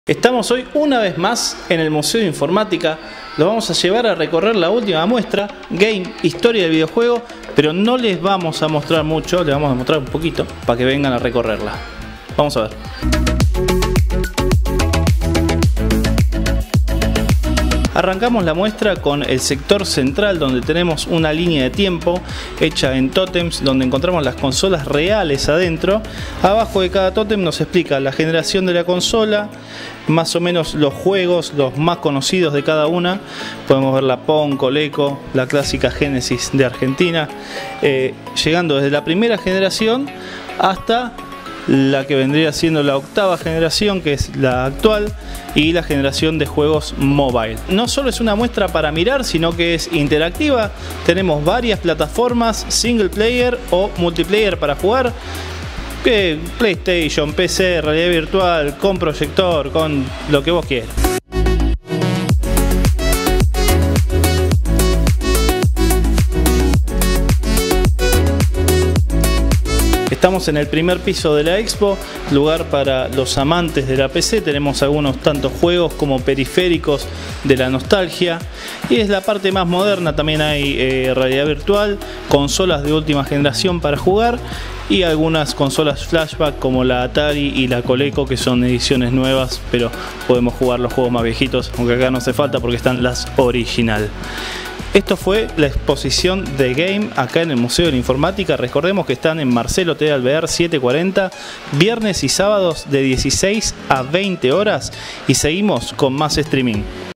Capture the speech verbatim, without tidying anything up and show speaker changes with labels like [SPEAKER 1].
[SPEAKER 1] Estamos hoy una vez más en el Museo de Informática. Los vamos a llevar a recorrer la última muestra, Game, Historia del Videojuego, pero no les vamos a mostrar mucho, les vamos a mostrar un poquito para que vengan a recorrerla. Vamos a ver. Arrancamos la muestra con el sector central, donde tenemos una línea de tiempo hecha en tótems, donde encontramos las consolas reales adentro. Abajo de cada tótem nos explica la generación de la consola, más o menos los juegos, los más conocidos de cada una. Podemos ver la Pong, Coleco, la clásica Genesis de Argentina, eh, llegando desde la primera generación hasta la que vendría siendo la octava generación, que es la actual, y la generación de juegos mobile. No solo es una muestra para mirar, sino que es interactiva. Tenemos varias plataformas, single player o multiplayer para jugar, que PlayStation, P C, realidad virtual, con proyector, con lo que vos quieras. Estamos en el primer piso de la expo, lugar para los amantes de la P C. Tenemos algunos tantos juegos como periféricos de la nostalgia. Y es la parte más moderna, también hay eh, realidad virtual, consolas de última generación para jugar y algunas consolas flashback como la Atari y la Coleco, que son ediciones nuevas, pero podemos jugar los juegos más viejitos, aunque acá no hace falta porque están las original. Esto fue la exposición de Game acá en el Museo de la Informática. Recordemos que están en Marcelo T. Alvear setecientos cuarenta, viernes y sábados de dieciséis a veinte horas, y seguimos con más streaming.